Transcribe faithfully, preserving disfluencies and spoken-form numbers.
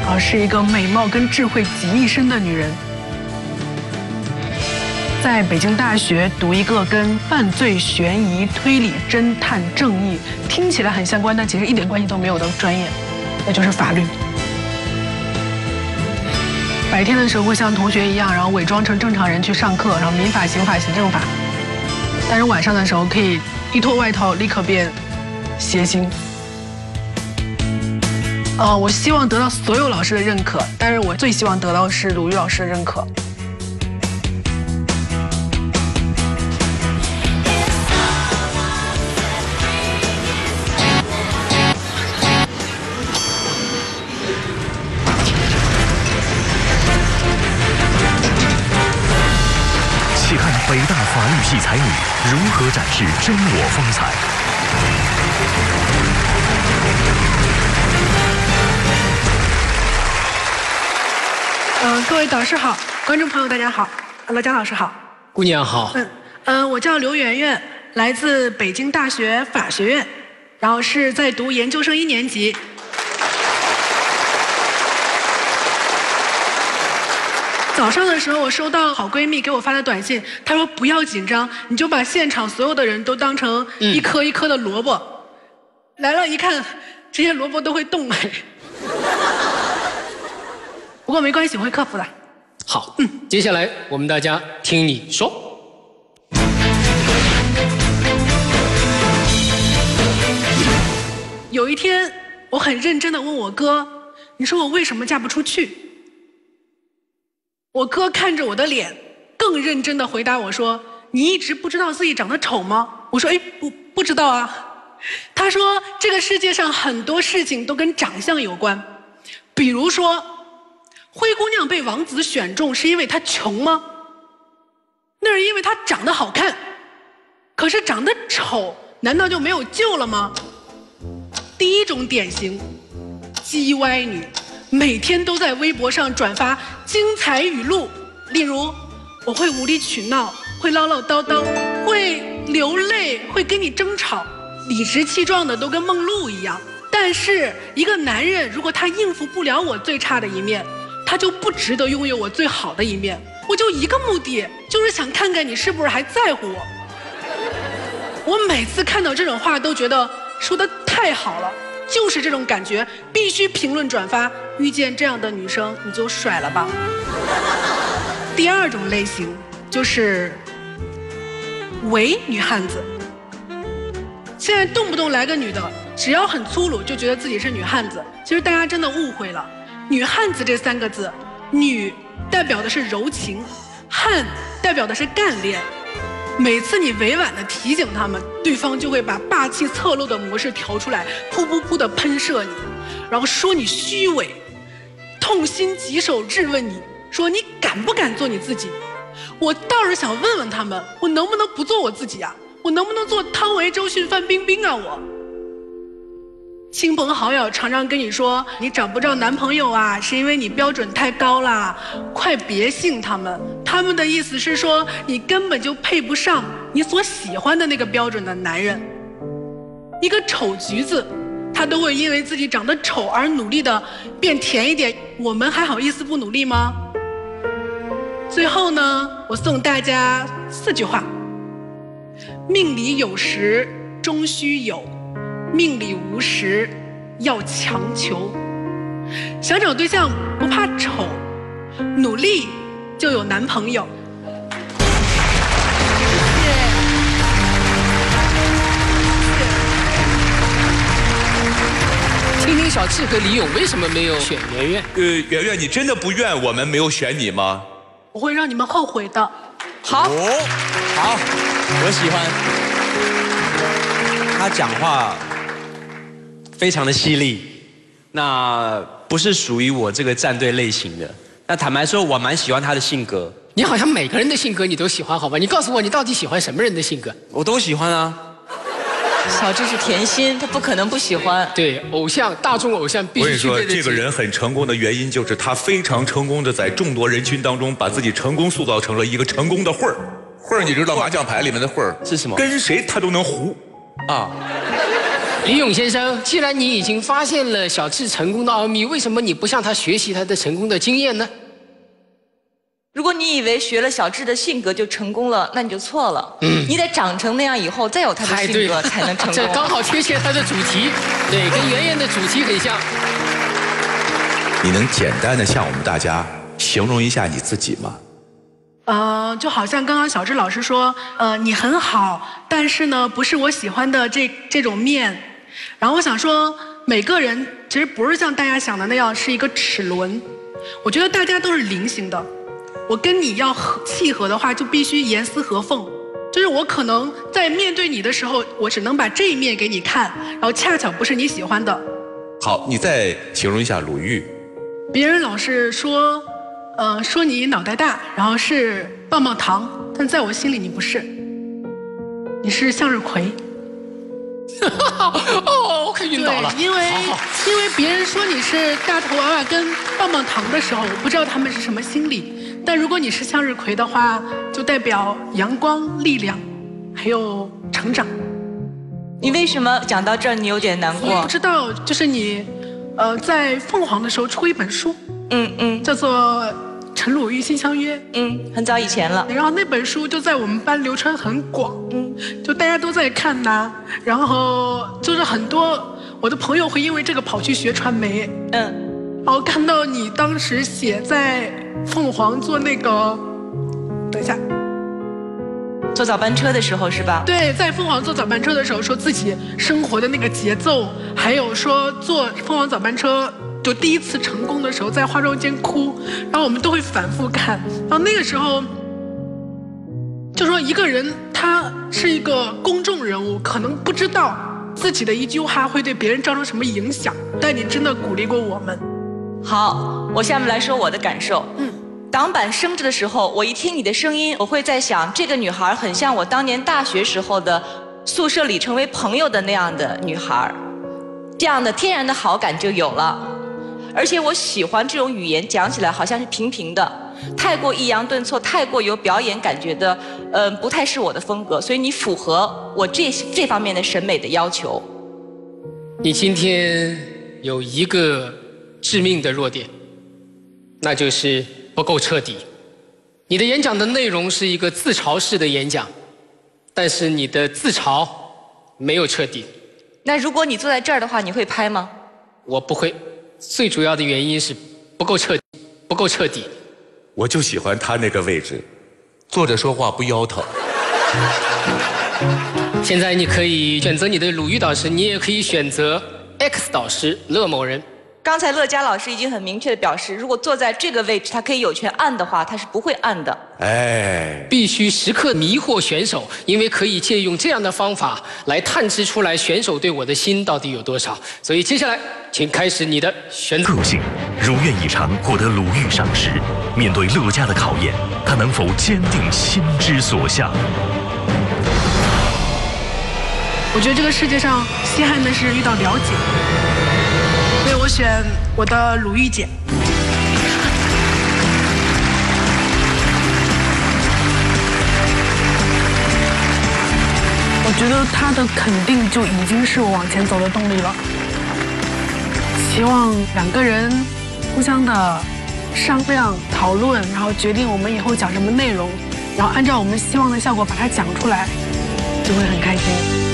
而是一个美貌跟智慧集一身的女人。在北京大学读一个跟犯罪、悬疑、推理、侦探、正义听起来很相关，但其实一点关系都没有的专业，那就是法律。白天的时候会像同学一样，然后伪装成正常人去上课，然后民法、刑法、行政法。但是晚上的时候可以一脱外套，立刻变谐星。呃，我希望得到所有老师的认可，但是我最希望得到的是鲁豫老师的认可。 且看北大法律系才女如何展示真我风采。 呃，各位导师好，观众朋友大家好，罗江老师好， 姑娘好。 嗯嗯、呃，我叫刘媛媛，来自北京大学法学院，然后是在读研究生一年级。早上的时候，我收到好闺蜜给我发的短信，她说不要紧张，你就把现场所有的人都当成一颗一颗的萝卜。嗯、来了一看，这些萝卜都会动哎。不过没关系，我会克服的。 好，嗯，接下来我们大家听你说。 有一天，我很认真地问我哥：“你说我为什么嫁不出去？”我哥看着我的脸，更认真地回答我说：“你一直不知道自己长得丑吗？”我说：“哎，不，不知道啊。”他说：“这个世界上很多事情都跟长相有关，比如说，灰姑娘被王子选中是因为她穷吗？那是因为她长得好看。可是长得丑，难道就没有救了吗？”第一种典型，叽歪女。每天都在微博上转发精彩语录，例如我会无理取闹，会唠唠叨叨，会流泪，会跟你争吵，理直气壮的都跟梦露一样。但是一个男人如果他应付不了我最差的一面，他就不值得拥有我最好的一面。我就一个目的，就是想看看你是不是还在乎我。我每次看到这种话都觉得说得太好了，就是这种感觉，必须评论转发。遇见这样的女生，你就甩了吧。第二种类型就是伪女汉子。现在动不动来个女的，只要很粗鲁就觉得自己是女汉子，其实大家真的误会了。女汉子这三个字，女代表的是柔情，汉代表的是干练。每次你委婉地提醒他们，对方就会把霸气侧漏的模式调出来，噗噗噗地喷射你，然后说你虚伪，痛心疾首质问你，说你敢不敢做你自己？我倒是想问问他们，我能不能不做我自己啊？我能不能做汤唯、周迅、范冰冰啊？我亲朋好友常常跟你说，你找不着男朋友啊，是因为你标准太高啦。快别信他们，他们的意思是说你根本就配不上你所喜欢的那个标准的男人。一个丑橘子，他都会因为自己长得丑而努力的变甜一点，我们还好意思不努力吗？最后呢，我送大家四句话：命里有时终须有，命里无时要强求。想找对象不怕丑，努力就有男朋友。 听听小智和李咏为什么没有选圆圆？ 呃，圆圆，你真的不怨我们没有选你吗？ 我会让你们后悔的。 好， 哦， 好，我喜欢他讲话非常的犀利，那不是属于我这个战队类型的。那坦白说，我蛮喜欢他的性格。 你好像每个人的性格你都喜欢，好吧？你告诉我，你到底喜欢什么人的性格？ 我都喜欢啊。 小智是甜心，他不可能不喜欢。 对，偶像，大众偶像必须具备的。 我跟你说，这个人很成功的原因就是他非常成功的在众多人群当中把自己成功塑造成了一个成功的混儿。混儿，你知道麻将牌里面的混儿是什么？ 跟谁他都能胡啊。 李勇先生，既然你已经发现了小智成功的奥秘，为什么你不向他学习他的成功的经验呢？ 如果你以为学了小智的性格就成功了，那你就错了。嗯，你得长成那样以后，再有他的性格才能成功。 这刚好贴切他的主题，对，跟圆圆的主题很像。 你能简单的向我们大家形容一下你自己吗？ 呃，就好像刚刚小智老师说，呃，你很好，但是呢，不是我喜欢的这这种面。然后我想说，每个人其实不是像大家想的那样是一个齿轮，我觉得大家都是菱形的。我跟你要合契合的话，就必须严丝合缝。就是我可能在面对你的时候，我只能把这一面给你看，然后恰巧不是你喜欢的。 好，你再形容一下鲁豫。 别人老是说，呃，说你脑袋大，然后是棒棒糖，但在我心里你不是，你是向日葵。 哦，我可晕倒了。 对，因为因为别人说你是大头娃娃跟棒棒糖的时候，我不知道他们是什么心理。但如果你是向日葵的话，就代表阳光、力量，还有成长。 你为什么讲到这儿你有点难过？ 我不知道，就是你，呃，在凤凰的时候出过一本书， 嗯嗯， 叫做《陈鲁豫心相约》， 嗯，很早以前了。 然后那本书就在我们班流传很广，嗯，就大家都在看呐。然后就是很多我的朋友会因为这个跑去学传媒，嗯，然后看到你当时写在凤凰做那个，等一下， 坐早班车的时候是吧？对， 在凤凰坐早班车的时候，说自己生活的那个节奏，还有说坐凤凰早班车就第一次成功的时候，在化妆间哭，然后我们都会反复看。然后那个时候，就说一个人他是一个公众人物，可能不知道自己的一句话会对别人造成什么影响，但你真的鼓励过我们。 好，我下面来说我的感受。嗯。挡板升着的时候，我一听你的声音，我会在想，这个女孩很像我当年大学时候的宿舍里成为朋友的那样的女孩，这样的天然的好感就有了。而且我喜欢这种语言，讲起来好像是平平的，太过抑扬顿挫，太过有表演感觉的，呃，不太是我的风格。所以你符合我这这方面的审美的要求。 你今天有一个致命的弱点，那就是不够彻底。你的演讲的内容是一个自嘲式的演讲，但是你的自嘲没有彻底。 那如果你坐在这儿的话，你会拍吗？ 我不会，最主要的原因是不够彻底，不够彻底。 我就喜欢他那个位置，坐着说话不腰疼。 现在你可以选择你的鲁豫导师，你也可以选择 X 导师乐某人。 刚才乐嘉老师已经很明确的表示，如果坐在这个位置，他可以有权按的话，他是不会按的。 哎， 必须时刻迷惑选手，因为可以借用这样的方法来探知出来选手对我的心到底有多少。所以接下来，请开始你的选择。 个性如愿以偿获得鲁豫赏识，面对乐嘉的考验，他能否坚定心之所向？ 我觉得这个世界上稀罕的是遇到了解。所以我选我的鲁豫姐。我觉得她的肯定就已经是我往前走的动力了。希望两个人互相的商量、讨论，然后决定我们以后讲什么内容，然后按照我们希望的效果把它讲出来，就会很开心。